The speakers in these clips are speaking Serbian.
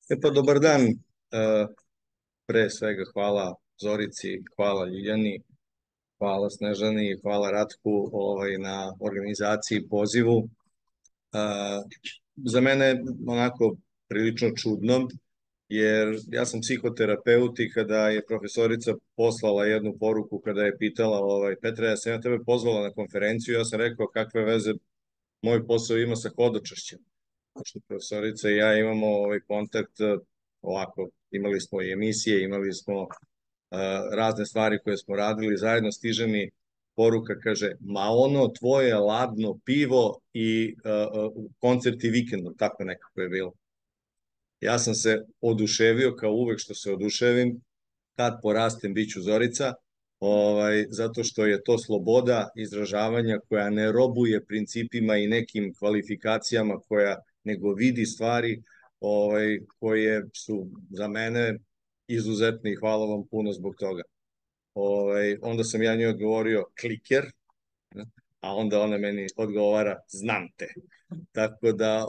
Pa dobar dan. Pre svega hvala Zorici, hvala Ljiljani, hvala Snežani i hvala Ratku na organizaciji i pozivu. Za mene onako prilično čudno, jer ja sam psihoterapeut i kada je profesorica poslala jednu poruku, kada je pitala Petra, ja sam ja tebe pozvala na konferenciju, ja sam rekao kakve veze moj posao ima sa hodočašćem. Pošto profesorica i ja imamo kontakt ovako, imali smo i emisije, imali smo razne stvari koje smo radili zajedno, stiže mi poruka, kaže, ma ono tvoje ladno pivo i koncerti vikendom, tako nekako je bilo. Ja sam se oduševio, kao uvek što se oduševim, kad porastem bit ću Zorica, zato što je to sloboda izražavanja koja ne robuje principima i nekim kvalifikacijama, nego vidi stvari koje su za mene izuzetne i hvala vam puno zbog toga. Onda sam ja njoj odgovorio kliker, a onda ona meni odgovara znam te. Tako da,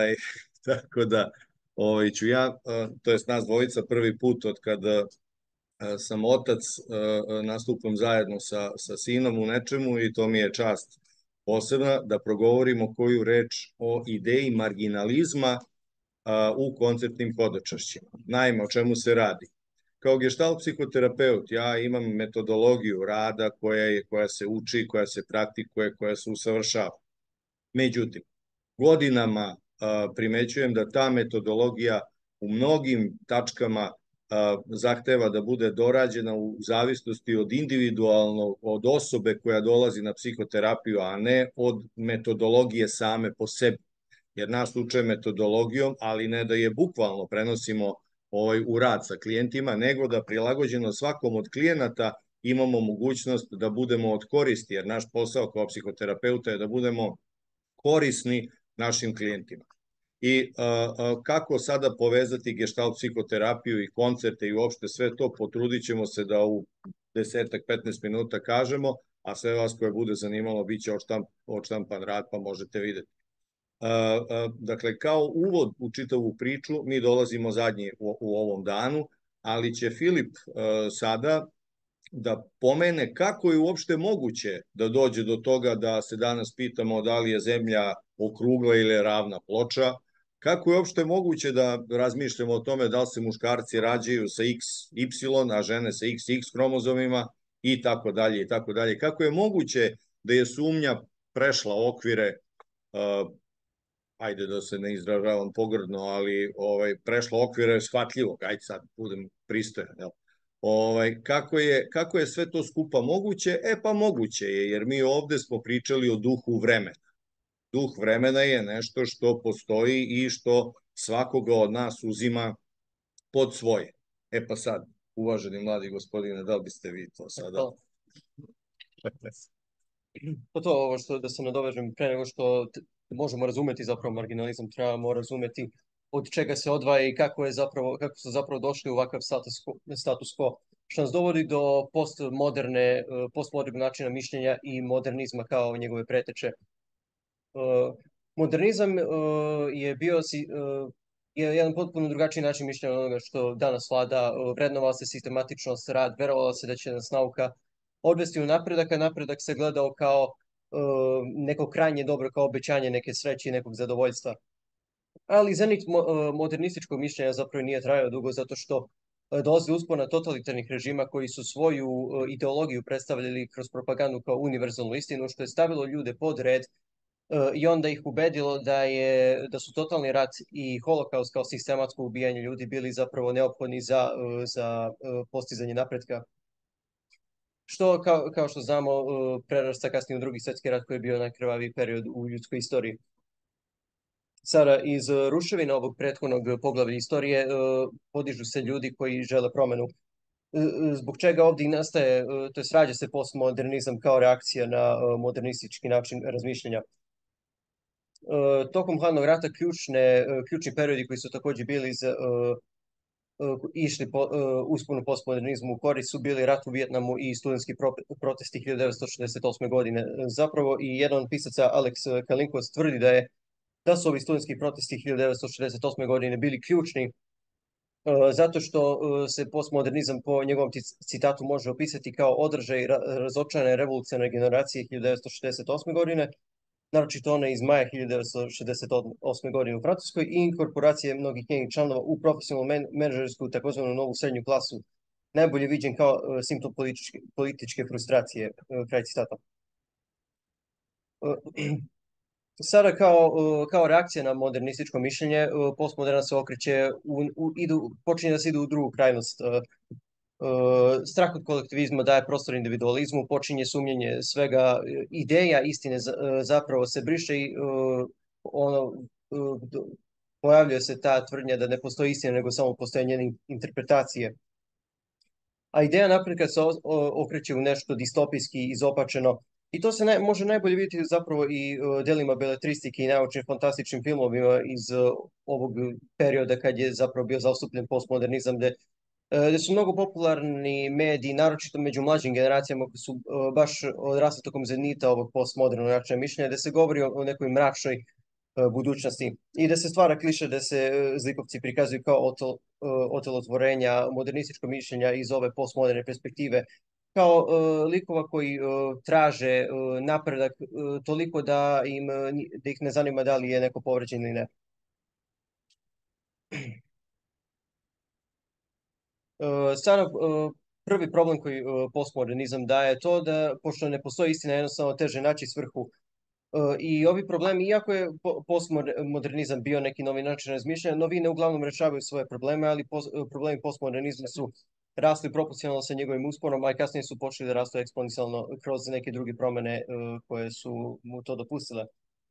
ću ja, to jest nas dvojica prvi put od kada sam otac, nastupam zajedno sa sinom u nečemu i to mi je čast posebna da progovorimo koju reč o ideji marginalizma u koncertnim hodočašćima. Naime, o čemu se radi? Kao gestalt psihoterapeut ja imam metodologiju rada koja se uči, koja se praktikuje, koja se usavršava. Međutim, godinama primećujem da ta metodologija u mnogim tačkama zahteva da bude dorađena u zavisnosti od individualno, od osobe koja dolazi na psihoterapiju, a ne od metodologije same po sebi. Jer nas uče metodologijom, ali ne da je bukvalno prenosimo u rad sa klijentima, nego da prilagođeno svakom od klijenata imamo mogućnost da budemo od koristi, jer naš posao kao psihoterapeuta je da budemo korisni našim klijentima. I kako sada povezati gestalt psihoterapiju i koncerte i uopšte sve to, potrudit ćemo se da u 10-15 minuta kažemo, a sve vas koje bude zanimalo bit će odštampan rad pa možete videti. Dakle, kao uvod u čitavu priču, mi dolazimo zadnji u ovom danu, ali će Filip sada da pomene kako je uopšte moguće da dođe do toga da se danas pitamo da li je zemlja okrugla ili je ravna ploča, kako je uopšte moguće da razmišljamo o tome da li se muškarci rađaju sa XY, a žene sa XX kromozomima i tako dalje i tako dalje. Kako je moguće da je sumnja prešla okvire, ajde da se ne izražavam pogrdno, ali prešla okvire shvatljivog, ajde sad budem pristojan, jel? Kako je sve to skupa moguće? Pa moguće je, jer mi ovde smo pričali o duhu vremena. Duh vremena je nešto što postoji i što svakoga od nas uzima pod svoje. Pa sad, uvaženi mladi gospodine, da li biste vi to sada? Pa to ovo što da se nadovežem, pre nego što možemo razumeti zapravo marginalizam, trebamo razumeti od čega se odvaja i kako su zapravo došli u ovakav status quo, što nas dovodi do postmodernog načina mišljenja i modernizma kao njegove preteče. Modernizam je bio jedan potpuno drugačiji način mišljenja od onoga što danas vlada. Vrednovala se sistematičnost, rad, verovala se da će nas nauka odvesti u napredak, a napredak se gledao kao neko krajnje dobro, kao obećanje neke sreće i nekog zadovoljstva. Ali zenit modernističkog mišljenja zapravo nije trajao dugo, zato što dolazi uspona totalitarnih režima koji su svoju ideologiju predstavljali kroz propagandu kao univerzalnu istinu, što je stavilo ljude pod red i onda ih ubedilo da su totalni rat i holokaust kao sistematsko ubijanje ljudi bili zapravo neophodni za postizanje napretka. Što, kao što znamo, prerasta kasnije u Drugi svetski rat koji je bio najkrvaviji period u ljudskoj istoriji. Sada, iz ruševina ovog prethodnog poglavlja istorije podižu se ljudi koji žele promenu. Zbog čega ovdje i nastaje, to je rađa se postmodernizam kao reakcija na modernistički način razmišljanja. Tokom hladnog rata ključni periodi koji su također bili išli usponu postmodernizmu u korist su bili rat u Vijetnamu i studentski protesti 1968. godine. Zapravo i jedan od pisaca, Alex Kalinkos, tvrdi da su ovi studentski protesti 1968. godine bili ključni zato što se postmodernizam po njegovom citatu može opisati kao odražaj razočarane revolucionarne generacije 1968. godine, naročito one iz maja 1968. godine u Francuskoj i inkorporacije mnogih njenih članova u profesionalnu menadžersku takozvanu novu srednju klasu, najbolje viđen kao simptom političke frustracije, kraj citata. Sada kao reakcija na modernističko mišljenje, postmoderna se okreće, počinje da se ide u drugu krajnost. Strah od kolektivizma daje prostor individualizmu, počinje sumnjenje svega, ideja istine zapravo se briše i pojavljuje se ta tvrdnja da ne postoji istina, nego samo postoje njene interpretacije. A ideja napretka se okreće u nešto distopijski, izopačeno, i to se može najbolje vidjeti zapravo i delima beletristike i naučnim fantastičnim filmovima iz ovog perioda kad je zapravo bio zastupljen postmodernizam, gde su mnogo popularni mediji, naročito među mlađim generacijama koji su baš odrasli tokom zenita ovog postmodernog načina mišljenja, gde se govori o nekoj mračnoj budućnosti i da se stvara kliše da se zlikovci prikazuju kao otelotvorenja modernističkog mišljenja iz ove postmoderne perspektive, kao likova koji traže napredak toliko da ih ne zanima da li je neko povređen ili ne. Sada prvi problem koji postmodernizam daje je to da, pošto ne postoji istina, jednostavno teže naći svrhu. I ovi problemi, iako je postmodernizam bio neki novi način razmišljanja, novine uglavnom rešavaju svoje probleme, ali problemi postmodernizma su rasli proporcionalno sa njegovim usporom, a i kasnije su počeli da rastu eksponencijalno kroz neke druge promene koje su mu to dopustile.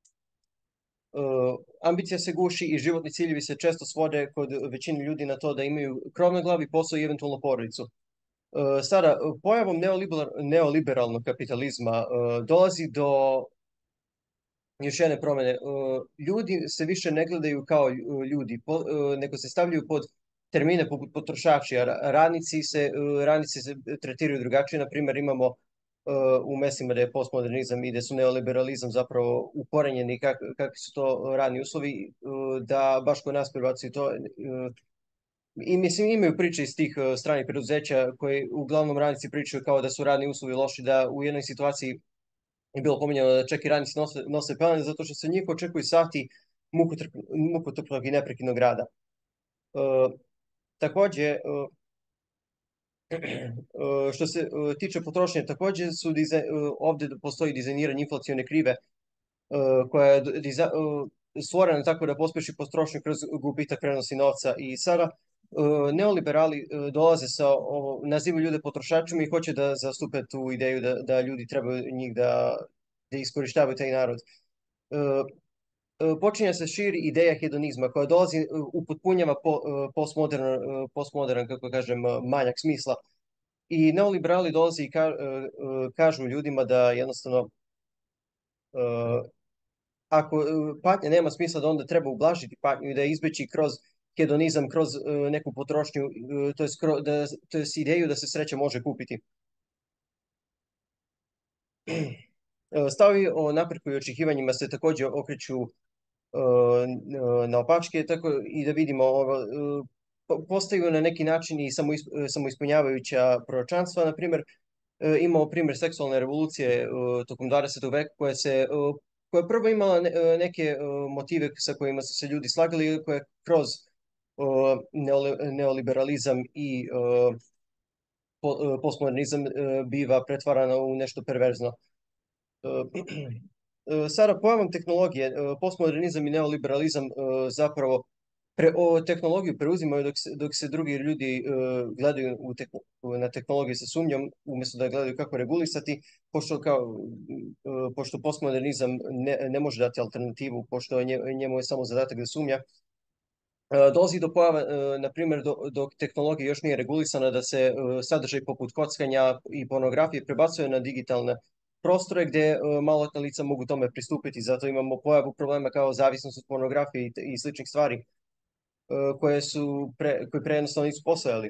Ambicija se guši i životni ciljevi se često svode kod većine ljudi na to da imaju krov na glavi, posao i eventualno porodicu. Sada, pojavom neoliberalnog kapitalizma dolazi do još jedne promene. Ljudi se više ne gledaju kao ljudi, nego se stavljaju pod termine poput potrošači, a radnici se tretiraju drugačije. Na primjer, imamo u mestima da je postmodernizam i da su neoliberalizam zapravo ukorenjeni, kakvi su to radni uslovi, da baš kod nas prebacuju to. I mislim, imaju priče iz tih stranih preduzeća koji uglavnom radnici pričaju kao da su radni uslovi loši, da u jednoj situaciji je bilo pominjano da čak i radnici nose pelene zato što se njih očekuju sati mukotrpnog i neprekidnog rada. Takođe, što se tiče potrošnje, takođe ovde postoji dizajniranje inflacione krive koja je stvorena tako da pospeši potrošnju kroz gubitak prenosi novca. I sada neoliberali dolaze nazivaju ljude potrošačima i hoće da zastupe tu ideju da ljudi trebaju njih da iskorištavaju taj narod. Počinje se širi ideja hedonizma koja dolazi, upotpunjava postmodern, kako kažem, manjak smisla. I neoliberali dolaze i kažu ljudima da jednostavno ako patnja nema smisla, da onda treba ublažiti patnju i da izbeći kroz hedonizam, kroz neku potrošnju, to je ideju da se sreća može kupiti. Stavovi o napretku i očekivanjima se takođe okreću naopačke, tako i da vidimo postaju na neki način i samoispunjavajuća proročanstva. Na primjer, imamo primjer seksualne revolucije tokom 20. veka koja je prvo imala neke motive sa kojima su se ljudi slagali, koje kroz neoliberalizam i postmodernizam biva pretvarana u nešto perverzno. Sada, pojavom tehnologije, postmodernizam i neoliberalizam zapravo tehnologiju preuzimaju dok se drugi ljudi gledaju na tehnologiju sa sumnjom, umjesto da gledaju kako regulisati, pošto postmodernizam ne može dati alternativu, pošto njemu je samo zadatak da sumnja. Dolazi do pojava, na primjer, dok tehnologija još nije regulisana, da se sadržaj poput kockanja i pornografije prebacuje na digitalne prostore gde maloletna lica mogu tome pristupiti. Zato imamo pojavu problema kao zavisnost od pornografije i sličnih stvari koje pre jednostavno nisu postojali.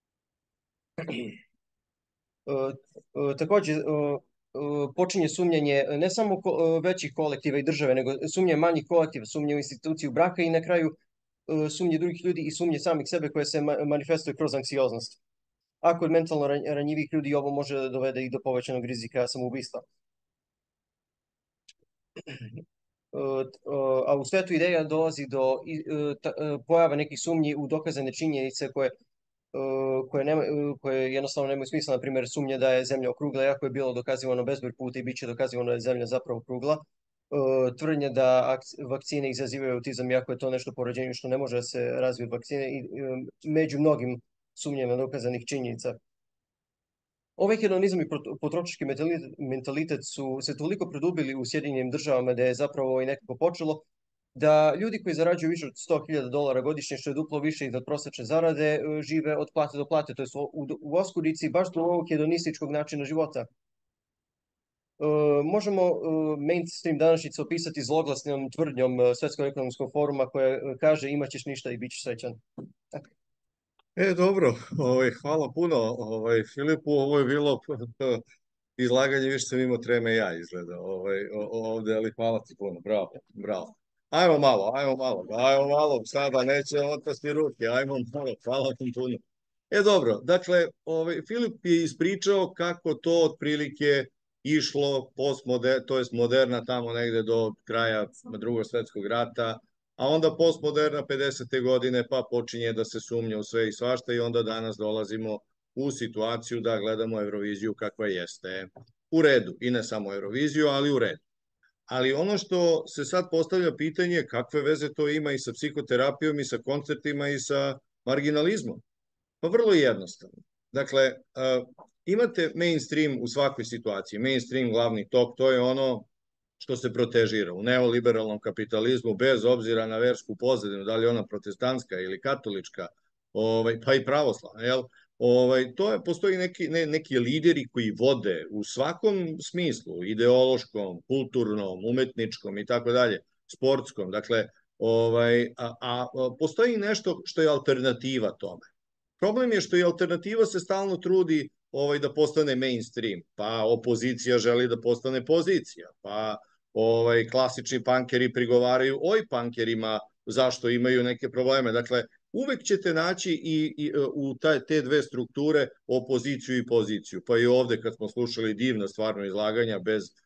Takođe, počinje sumnjanje ne samo većih kolektiva i države, nego sumnje manjih kolektiva, sumnje u instituciju braka i na kraju sumnje drugih ljudi i sumnje samih sebe koje se manifestuje kroz anksioznost. A kod mentalno ranjivih ljudi ovo može da dovede i do povećanog rizika samoubistva. A u svetu ideja dolazi do pojava nekih sumnji u dokazane činjenice koje jednostavno nemaju smisla. Na primjer, sumnje da je zemlja okrugla, jako je bilo dokazivano bezbroj puta i bit će dokazivano da je zemlja zapravo okrugla. Tvrdnje da vakcine izazivaju autizam, jako je to nešto po rođenju što ne može da se razvije od vakcine i među mnogim sumnjama dokazanih činjenica. Ovaj hedonizam i potrošački mentalitet su se toliko produbili u Sjedinjenim državama da je zapravo i nekako počelo da ljudi koji zarađuju više od $100.000 godišnje, što je duplo više iznad prosečne zarade, žive od plate do plate, to je u oskudici baš do ovog hedonističkog načina života. Možemo mainstream današnjice opisati zloglasnom tvrdnjom Svetskog ekonomskog foruma koja kaže imaćeš ništa i bit ćeš srećan. Dobro, hvala puno Filipu, ovo je bilo izlaganje, više sam imao treme ja izgleda ovde, ali hvala ti puno, bravo. Ajmo malo, sada neće otpasti ruke, ajmo malo, hvala ti puno. Dobro, dakle, Filip je ispričao kako to otprilike išlo to jest moderna tamo negde do kraja Drugog svetskog rata, a onda postmoderna 50. godine pa počinje da se sumnja u sve i svašta i onda danas dolazimo u situaciju da gledamo Euroviziju kakva jeste. U redu, i ne samo Euroviziju, ali u redu. Ali ono što se sad postavlja pitanje, kakve veze to ima i sa psihoterapijom i sa koncertima i sa marginalizmom? Pa vrlo jednostavno. Dakle, imate mainstream u svakoj situaciji. Mainstream, glavni tok, to je ono što se protežira u neoliberalnom kapitalizmu, bez obzira na versku pozadinu, da li je ona protestantska ili katolička, pa i pravoslavna, jel? Postoji neki lideri koji vode u svakom smislu, ideološkom, kulturnom, umetničkom i tako dalje, sportskom, dakle, postoji nešto što je alternativa tome. Problem je što i alternativa se stalno trudi da postane mainstream, pa opozicija želi da postane pozicija, pa klasični pankeri prigovaraju pankerima zašto imaju neke probleme. Dakle, uvek ćete naći i u te dve strukture opoziciju i poziciju. Pa i ovde kad smo slušali divna stvarno izlaganja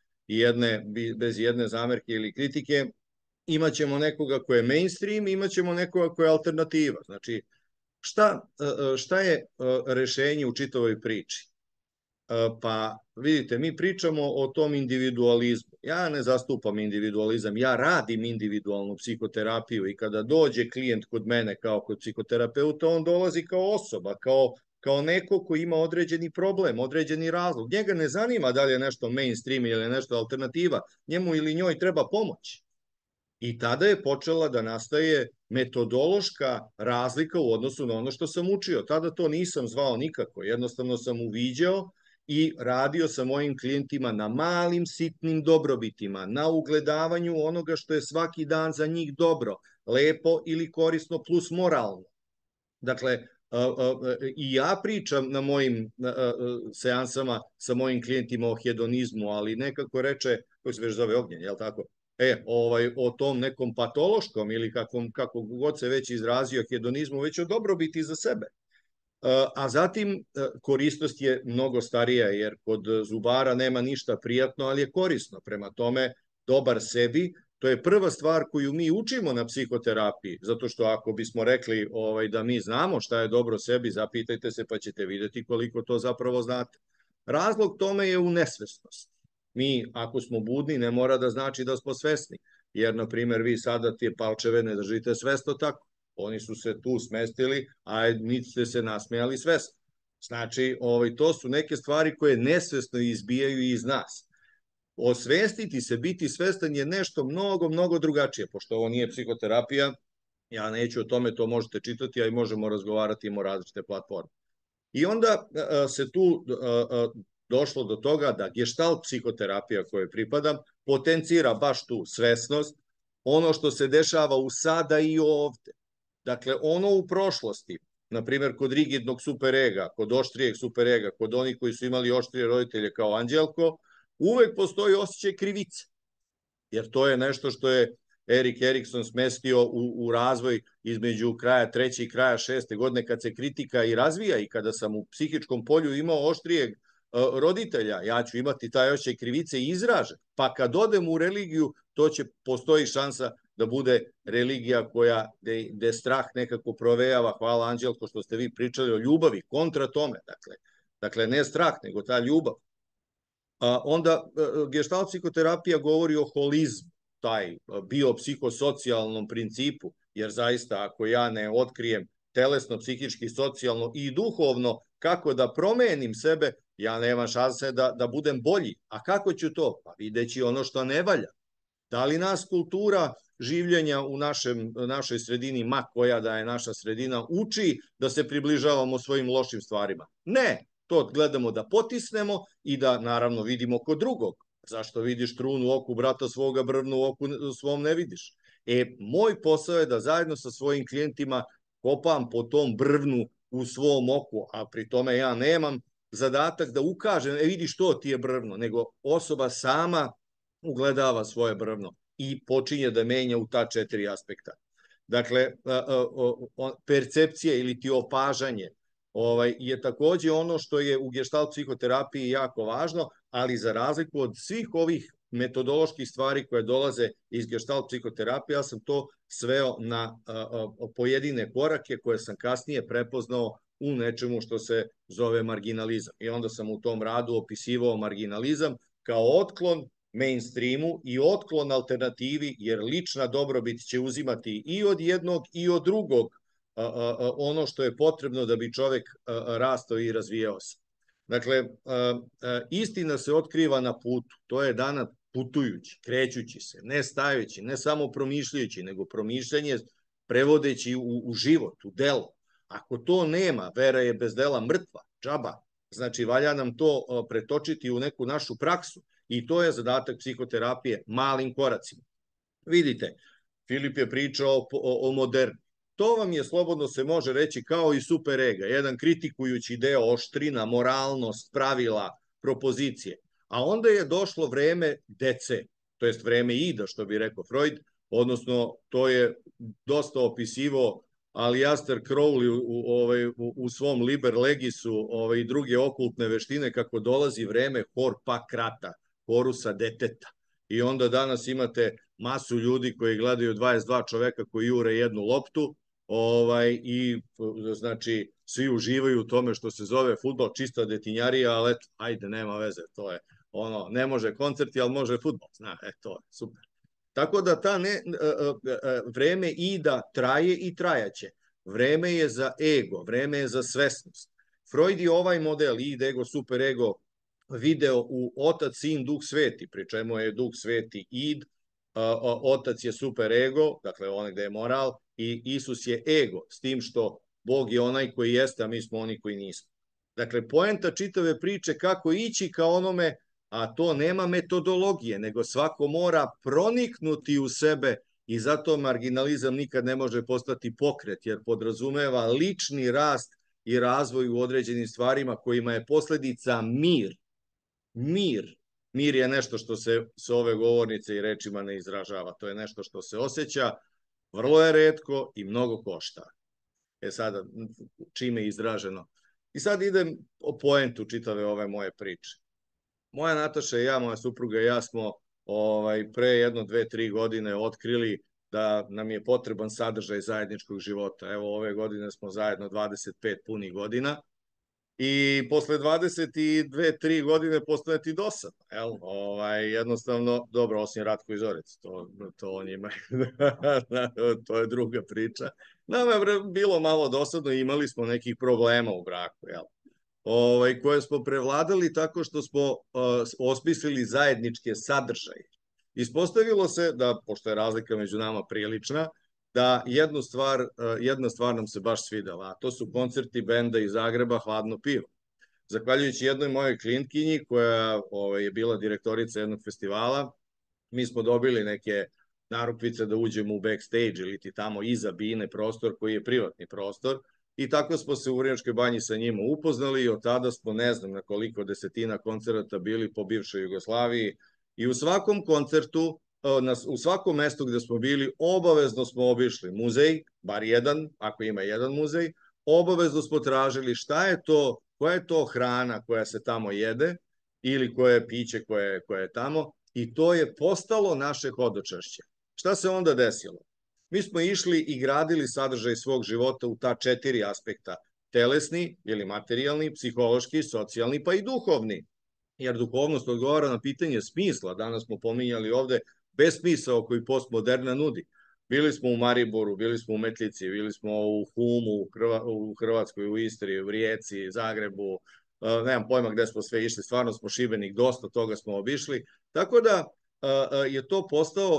bez jedne zamerke ili kritike, imaćemo nekoga ko je mainstream, imaćemo nekoga ko je alternativa. Znači, šta je rešenje u čitavoj priči? Pa vidite, mi pričamo o tom individualizmu. Ja ne zastupam individualizam, ja radim individualnu psihoterapiju i kada dođe klijent kod mene kao kod psihoterapeuta, on dolazi kao osoba, kao neko ko ima određeni problem, određeni razlog. Njega ne zanima da li je nešto mainstream ili nešto alternativa, njemu ili njoj treba pomoć. I tada je počela da nastaje metodološka razlika u odnosu na ono što sam učio. Tada to nisam zvao nikako, jednostavno sam uviđao i radio sa mojim klijentima na malim, sitnim dobrobitima, na ugledavanju onoga što je svaki dan za njih dobro, lepo ili korisno plus moralno. Dakle, i ja pričam na mojim seansama sa mojim klijentima o hedonizmu, ali nekako reče, koji se već zove Ognjen, je li tako? O tom nekom patološkom ili kako god se već izrazio hedonizmu, već o dobrobiti za sebe. A zatim korisnost je mnogo starija, jer kod zubara nema ništa prijatno, ali je korisno. Prema tome, dobar sebi, to je prva stvar koju mi učimo na psihoterapiji, zato što ako bismo rekli da mi znamo šta je dobro sebi, zapitajte se pa ćete videti koliko to zapravo znate. Razlog tome je u nesvesnosti. Mi, ako smo budni, ne mora da znači da smo svesni, jer, na primjer, vi sada te palčeve ne držite svesno tako. Oni su se tu smestili, a niti ste se nasmejali svesno. Znači, to su neke stvari koje nesvesno izbijaju iz nas. Osvestiti se, biti svestan je nešto mnogo, mnogo drugačije, pošto ovo nije psihoterapija, ja neću o tome, to možete čitati, a i možemo razgovarati, imamo različite platforme. I onda se tu došlo do toga da gestalt psihoterapija kojoj pripadam potencira baš tu svesnost, ono što se dešava u sada i ovde. Dakle, ono u prošlosti, na primjer kod rigidnog superega, kod oštrijeg superega, kod onih koji su imali oštrije roditelje kao Anđelko, uvek postoji osjećaj krivice. Jer to je nešto što je Erik Erikson smestio u razvoj između kraja 3. i kraja 6. godine, kad se kritika i razvija i kada sam u psihičkom polju imao oštrijeg roditelja, ja ću imati taj osjećaj krivice izražen. Pa kad odem u religiju, postoji šansa da bude religija gde strah nekako provejava. Hvala, Anđelko, što ste vi pričali o ljubavi, kontra tome. Dakle, ne strah, nego ta ljubav. Onda gestalt psihoterapija govori o holizmu, taj biopsihosocijalnom principu, jer zaista ako ja ne otkrijem telesno, psihički, socijalno i duhovno kako da promenim sebe, ja nemam šanse da budem bolji. A kako ću to? Pa videći ono što ne valja. Da li nas kultura življenja u našoj sredini, ma koja da je naša sredina, uči da se približavamo svojim lošim stvarima? Ne, to gledamo da potisnemo i da naravno vidimo kod drugog. Zašto vidiš trun u oku brata svoga, brvnu u oku svom ne vidiš? Moj posao je da zajedno sa svojim klijentima kopam po tom brvnu u svom oku, a pri tome ja nemam zadatak da ukažem, vidiš to ti je brvno, nego osoba sama ugledava svoje brvno i počinje da menja u ta 4 aspekta. Dakle, percepcija ili ti opažanje je takođe ono što je u gestalt psihoterapiji jako važno, ali za razliku od svih ovih metodoloških stvari koje dolaze iz gestalt psihoterapije, ja sam to sveo na pojedine korake koje sam kasnije prepoznao u nečemu što se zove marginalizam. I onda sam u tom radu opisivao marginalizam kao otklon mainstreamu i otklon alternativi, jer lična dobrobit će uzimati i od jednog i od drugog ono što je potrebno da bi čovek rastao i razvijao se. Dakle, istina se otkriva na putu, to je dana putujući, krećući se, ne stajući, ne samo promišljajući, nego promišljanje prevodeći u život, u delo. Ako to nema, vera je bez dela mrtva, džaba, znači valja nam to pretočiti u neku našu praksu i to je zadatak psihoterapije malim koracima. Vidite, Filip je pričao o moderni. To vam je, slobodno se može reći, kao i super ega, jedan kritikujući deo oštrina, moralnost, pravila, propozicije. A onda je došlo vreme dece, to jest vreme ida, što bi rekao Freud, odnosno to je dosta opisivo Aleister Crowley u svom Liber Legisu i druge okultne veštine, kako dolazi vreme Horpakrata, Horusa deteta. I onda danas imate masu ljudi koji gledaju 22 čoveka koji jure jednu loptu i znači svi uživaju u tome što se zove fudbal, čista detinjarija, ali eto, ajde, nema veze, to je ono, ne može koncerti, ali može fudbal, zna, to je super. Tako da vreme ida traje i trajaće. Vreme je za ego, vreme je za svesnost. Freud je ovaj model, id, ego, super ego, video u Otac, Sin, Duh Sveti, pri čemu je Duh Sveti id, Otac je super ego, dakle onaj gde je moral, i Isus je ego, s tim što Bog je onaj koji jeste, a mi smo oni koji nismo. Dakle, poenta čitave priče kako ići ka onome, a to nema metodologije, nego svako mora proniknuti u sebe i zato marginalizam nikad ne može postati pokret, jer podrazumeva lični rast i razvoj u određenim stvarima kojima je posledica mir. Mir je nešto što se s ove govornice i rečima ne izražava. To je nešto što se osjeća, vrlo je retko i mnogo košta. Sada, čime je izraženo? I sad idem o poentu čitave ove moje priče. Moja Nataša i ja, moja supruga i ja smo pre 1, 2, 3 godine otkrili da nam je potreban sadržaj zajedničkog života. Evo, ove godine smo zajedno 25 punih godina i posle 22, 3 godine postane ti dosadno. Jednostavno, dobro, osim Ratko i Zorec, to on ima, to je druga priča. Nama je bilo malo dosadno i imali smo nekih problema u braku, koje smo prevladali tako što smo osmislili zajedničke sadržaje. Ispostavilo se da, pošto je razlika među nama prilična, da jedna stvar nam se baš svidela, a to su koncerti benda iz Zagreba Hladno pivo. Zahvaljujući jednoj mojoj klijentkinji koja je bila direktorica jednog festivala, mi smo dobili neke narukvice da uđemo u backstage ili ti tamo iza bine prostor koji je privatni prostor i tako smo se u Vrnjačkoj banji sa njima upoznali i od tada smo ne znam na koliko desetina koncerata bili po bivšoj Jugoslaviji i u svakom koncertu u svakom mestu gde smo bili, obavezno smo obišli muzej, bar jedan, ako ima jedan muzej, obavezno smo tražili šta je to, koja je to hrana koja se tamo jede ili koje je piće koje je tamo, i to je postalo naše hodočašće. Šta se onda desilo? Mi smo išli i gradili sadržaj svog života u ta 4 aspekta: telesni ili materijalni, psihološki, socijalni, pa i duhovni. Jer duhovnost odgovara na pitanje smisla. Danas smo pominjali ovde besmisao koji postmoderna nudi. Bili smo u Mariboru, bili smo u Metlici, bili smo u Humu, u Hrvatskoj, u Istri, u Rijeci, Zagrebu, nemam pojma gde smo sve išli, stvarno smo Šibenik, dosta toga smo obišli, tako da je to postao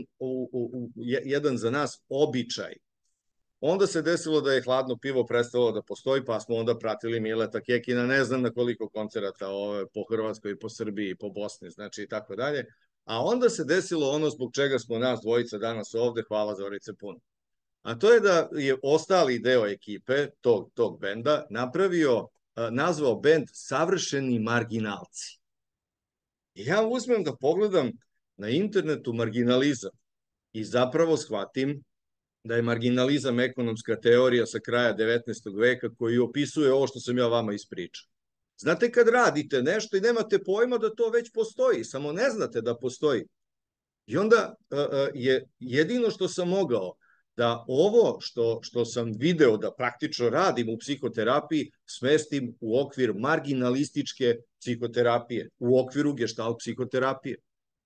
jedan za nas običaj. Onda se desilo da je hladno pivo prestalo da postoji, pa smo onda pratili Mileta Kekina, ne znam na koliko koncerata po Hrvatskoj, po Srbiji, po Bosni, znači i tako dalje. A onda se desilo ono zbog čega smo nas dvojica danas ovde, hvala Zorice puno. A to je da je ostali deo ekipe tog benda nazvao bend Savršeni marginalci. I ja uzmem da pogledam na internetu marginalizam i zapravo shvatim da je marginalizam ekonomska teorija sa kraja 19. veka koji opisuje ovo što sam ja vama ispričao. Znate, kad radite nešto i nemate pojma da to već postoji, samo ne znate da postoji. I onda je jedino što sam mogao da ovo što sam video da praktično radim u psihoterapiji smestim u okvir marginalističke psihoterapije, u okviru gestalt psihoterapije.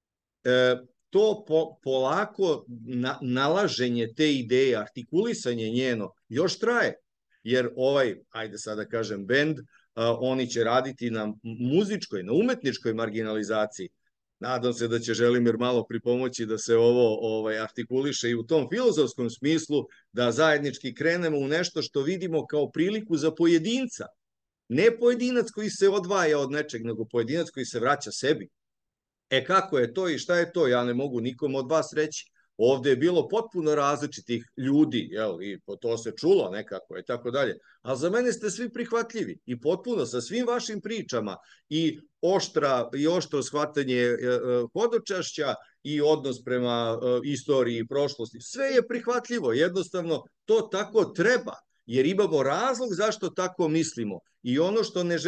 To polako nalaženje te ideje, artikulisanje njeno još traje, jer ajde sada kažem, bend, oni će raditi na muzičkoj, na umetničkoj marginalizaciji. Nadam se da će Želimir malo pripomoći da se ovo artikuliše i u tom filozofskom smislu, da zajednički krenemo u nešto što vidimo kao priliku za pojedinca. Ne pojedinac koji se odvaja od nečeg, nego pojedinac koji se vraća sebi. Kako je to i šta je to, ja ne mogu nikom od vas reći. Ovde je bilo potpuno različitih ljudi, i to se čulo nekako i tako dalje, a za mene ste svi prihvatljivi i potpuno sa svim vašim pričama i oštro shvatanje hodočašća i odnos prema istoriji i prošlosti, sve je prihvatljivo, jednostavno to tako treba, jer imamo razlog zašto tako mislimo. I ono što ne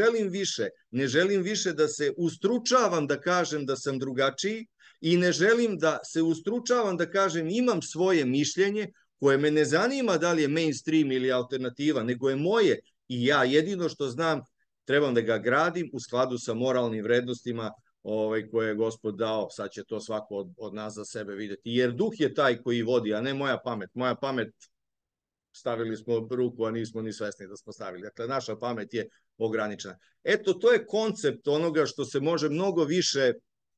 želim više da se ustručavam da kažem da sam drugačiji i ne želim da se ustručavam da kažem imam svoje mišljenje koje me ne zanima da li je mainstream ili alternativa, nego je moje i ja jedino što znam trebam da ga gradim u skladu sa moralnim vrednostima koje je Gospod dao, sad će to svako od nas za sebe videti, jer duh je taj koji vodi, a ne moja pamet. Moja pamet, stavili smo ruku, a nismo ni svesni da smo stavili. Dakle, naša pamet je ograničena. Eto, to je koncept onoga što se može mnogo više,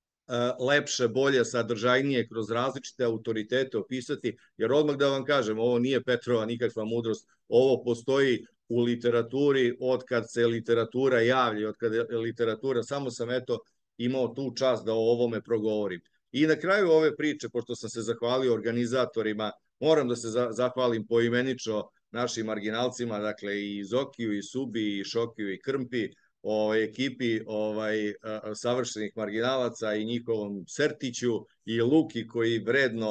lepše, bolje, sadržajnije kroz različite autoritete opisati, jer odmah da vam kažem, ovo nije Petrova nikakva mudrost, ovo postoji u literaturi od kad se literatura javlja, od kad je literatura, samo sam imao tu čast da o ovome progovorim. I na kraju ove priče, pošto sam se zahvalio organizatorima, moram da se zahvalim poimenično našim marginalcima, dakle i Zokiju, i Subi, i Šokiju, i Krmpi, ekipi savršenih marginalaca i njihovom Sertiću i Luki koji vredno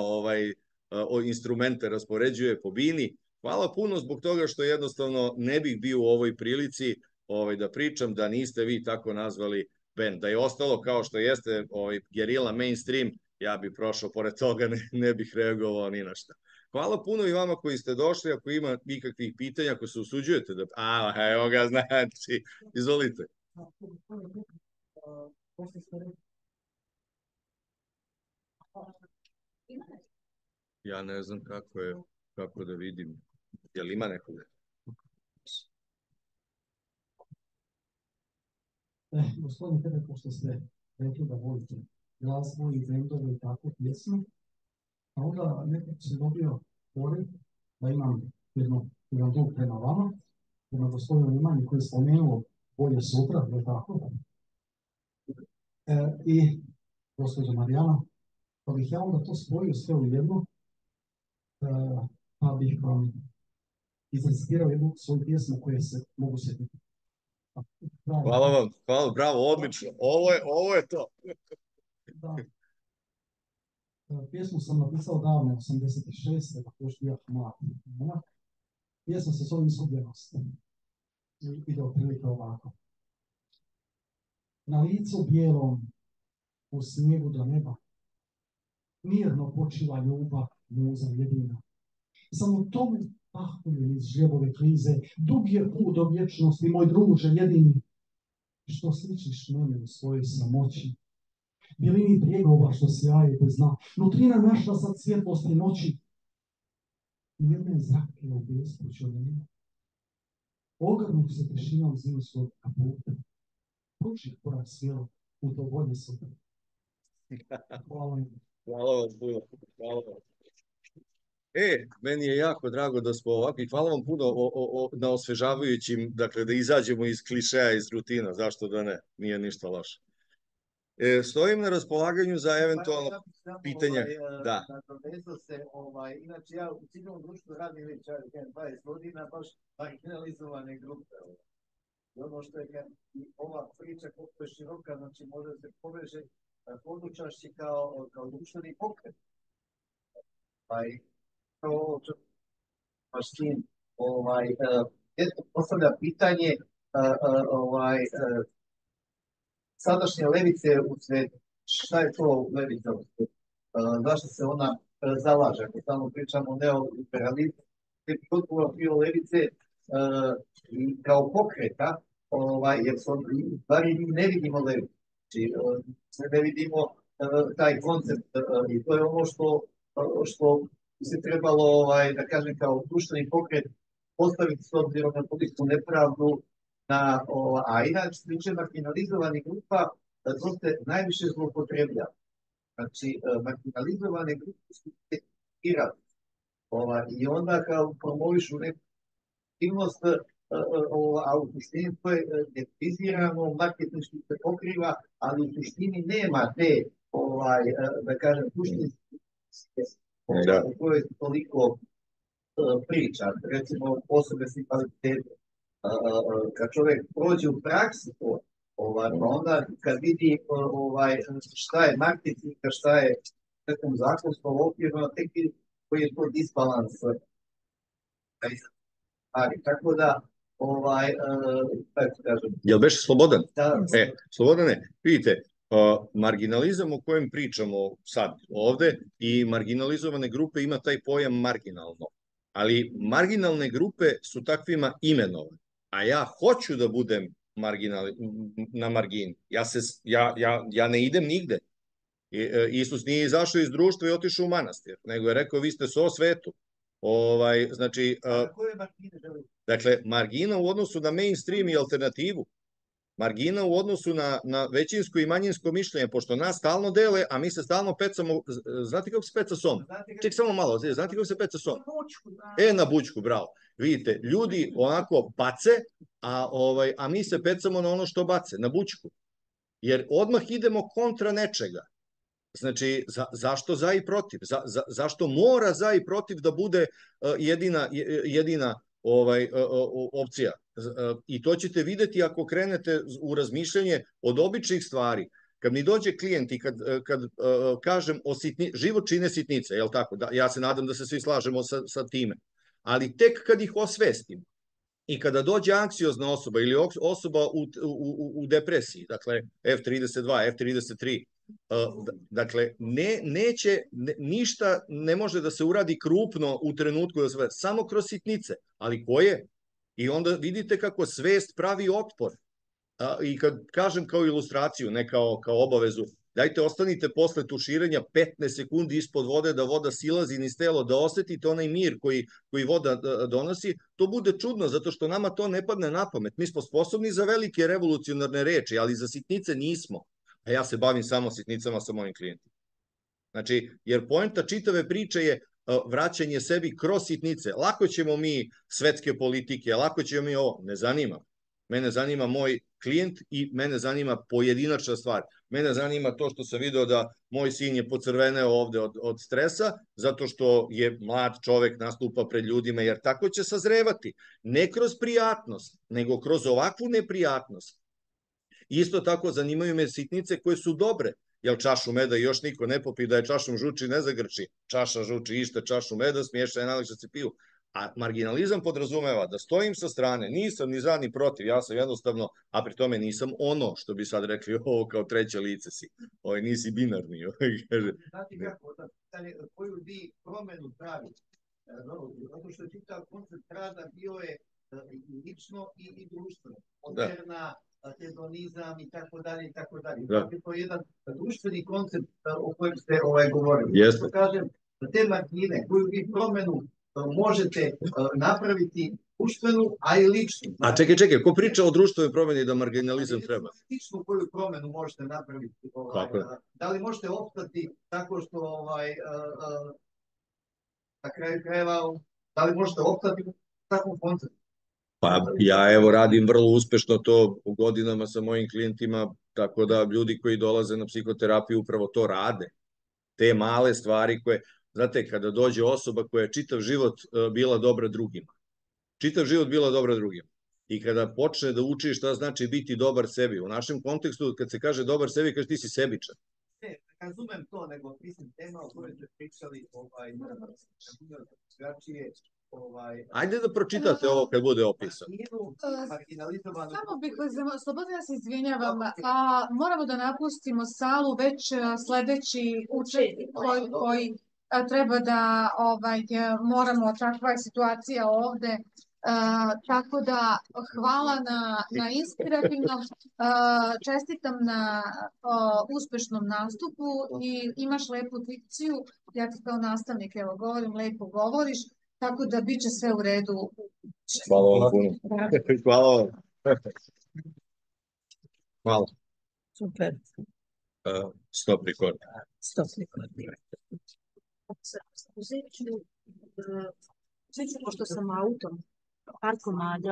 instrumente raspoređuje po bini. Hvala puno zbog toga što jednostavno ne bih bio u ovoj prilici da pričam da niste vi tako nazvali band. Da je ostalo kao što jeste gerila mainstream, ja bih prošao pored toga, ne bih reagovao ni na šta. Hvala puno i vama koji ste došli, ako ima nikakvih pitanja, ako se usuđujete da... evo ga, znači, izvolite. Ja ne znam kako da vidim. Je li ima nekoga? Gospodin Tebe, pošto ste rekli da volite glazbu i bendove i tako pjesmu, a onda nekako se dobio pored da imam jedan dug prema vama, prema gospodinu Nemanji koji je spomenuo bolje sutra, je tako? I gospođa Marijana, pa bih ja onda to spojio sve u jedno, pa bih vam izrecikirao jednu svoju pjesmu koje se mogu sjetiti. Hvala vam, hvala, bravo, odlično, ovo je to. Pjesmu sam napisao davno, 86. dok još bio mlad momak. Pjesma se zove Izgubljenost. Ide otprilike ovako. Na licu bijelom, u snijegu do neba, mirno počiva ljubav, muza jedina. Samo tome pahulje iz žljebove krize, dug je put do vječnosti, moj druže jedini. Što sličiš mene u svojoj samoći, bjelini brijegova što sjaje bez dna, nutrina naša sa svjetlosti noći, jedne zrake u bespuću nema. Ogrnuh se tišinom zimu svog kaputa, pruči korak svijelo u to bolje sutra. Hvala vam. Hvala vam puno. Hvala vam. Meni je jako drago da smo ovakvi. Hvala vam puno na osvežavajućim, dakle da izađemo iz klišeja, iz rutina, zašto da ne, nije ništa loše. Stojim na raspolaganju za eventualno pitanja. Da. Inače, ja u civilnom društvu radim već 20 godina, baš marginalizovane grupe. I ono što je ova priča koliko je široka, znači može se poveže područašći kao društveni pokret. Mašin, postavlja pitanje sadašnje levice u svetu. Šta je to levica u svetu? Zašto se ona zalaže? Ako samo pričamo o neoliberalizmu, potpuno bio levice i kao pokreta, jer mi ne vidimo levicu. Znači, ne vidimo taj koncept i to je ono što se trebalo, da kažem, kao društveni pokret postaviti s obzirom na političku nepravdu, a inače se tiče marginalizovanih grupa, to se najviše zloupotreblja. Znači, marginalizovane grupe su sekirane i onda kao promovišu neku aktivnost, a u suštini to je definizirano, marketinški se pokriva, ali u suštini nema te, da kažem, suštinske o kojoj se toliko priča. Recimo, osobe s invaliditetom. Kad čovjek prođe u praksi to, onda kad vidi šta je marketing, šta je nekom zakonskom okviru, tek vidi koji je to disbalans. Tako da, tako kažem. Jel beš Slobodan? Da. Slobodane, vidite, marginalizam o kojem pričamo sad ovde i marginalizovane grupe ima taj pojam marginalno. Ali marginalne grupe su takvima imenovane. A ja hoću da budem na margini. Ja ne idem nigde. Isus nije izašao iz društva i otišao u manastir, nego je rekao vi ste so svetu. Znači, dakle, margina u odnosu na mainstream i alternativu, margina u odnosu na većinsko i manjinsko mišljenje, pošto nas stalno dele, a mi se stalno pecamo, znate kako se peca som? Ček samo malo, znate kako se peca som? Na bućku, bravo. Vidite, ljudi onako bace, a mi se pecamo na ono što bace, na bućku. Jer odmah idemo kontra nečega. Znači, zašto za i protiv? Zašto mora za i protiv da bude jedina opcija? I to ćete videti ako krenete u razmišljanje od običnih stvari. Kad mi dođe klijent i kad kažem život čine sitnice, je li tako? Ja se nadam da se svi slažemo sa time. Ali tek kad ih osvestim i kada dođe anksiozna osoba ili osoba u depresiji, dakle F32, F33, dakle, ništa ne može da se uradi krupno u trenutku, samo kroz sitnice, ali koje? I onda vidite kako svest pravi otpor. I kad kažem kao ilustraciju, ne kao obavezu, dajte ostanite posle tuširanja 15 sekundi ispod vode da voda silazi niz telo, da osetite onaj mir koji voda donosi, to bude čudno, zato što nama to ne padne na pamet. Mi smo sposobni za velike revolucionarne reči, ali za sitnice nismo. A ja se bavim samo sitnicama sa mojim klijentima. Znači, jer poenta čitave priče je vraćanje sebi kroz sitnice. Lako ćemo mi svetske politike, lako ćemo mi ovo, ne zanima. Mene zanima moj klijent i mene zanima pojedinačna stvar. Mene zanima to što sam video da moj sin je pocrveneo ovde od stresa, zato što je mlad čovek, nastupa pred ljudima, jer tako će sazrevati. Ne kroz prijatnost, nego kroz ovakvu neprijatnost. Isto tako zanimaju me sitnice koje su dobre, jel čašu meda i još niko ne popi, da je čašom žuči ne zagrči, čaša žuči iste čašu meda, smiješa je najlakše se piju. A marginalizam podrazumeva da stojim sa strane, nisam ni za ni protiv, ja sam jednostavno, a pri tome nisam ono, što bi sad rekli, ovo kao treće lice si, nisi binarni, kaže. Znate kako, koju vi promenu pravite? Zato što je čitav koncept rada bio je i lično i društveno. Moderna, hedonizam i tako dalje i tako dalje. To je jedan društveni koncept o kojem ste govorili. Jeste. Kažem, te margine, koju vi promenu možete napraviti društvenu, a i ličnu. A čekaj, ko priča o društvenoj promeni da marginalizam treba? Ličnu koju promenu možete napraviti? Da li možete opstati tako što na kraju krajeva, da li možete opstati u takvom konceptu? Pa ja evo radim vrlo uspešno to u godinama sa mojim klijentima, tako da ljudi koji dolaze na psihoterapiju upravo to rade. Te male stvari koje, znate, kada dođe osoba koja je čitav život bila dobra drugima, i kada počne da uči šta znači biti dobar sebi, u našem kontekstu kad se kaže dobar sebi, kaže ti si sebičan. Ne, razumem to, nego mislim tema o kojoj ste pričali, Ajde da pročitate ovo kad bude opisano. Samo bih vas, slobodno ja se izvinjavam, a moramo da napustimo salu već sledeći učesnik koji treba da moramo, takva je situacija ovde. Tako da hvala na inspirativnom, čestitam na uspešnom nastupu i imaš lepu dikciju, ja ti kao nastavnik evo govorim, lepo govoriš, tako da bit će sve u redu. Hvala vam puno. Hvala vam. Hvala. Super. Stop record. Stop record. Uzet ću, pošto sam autom, parkom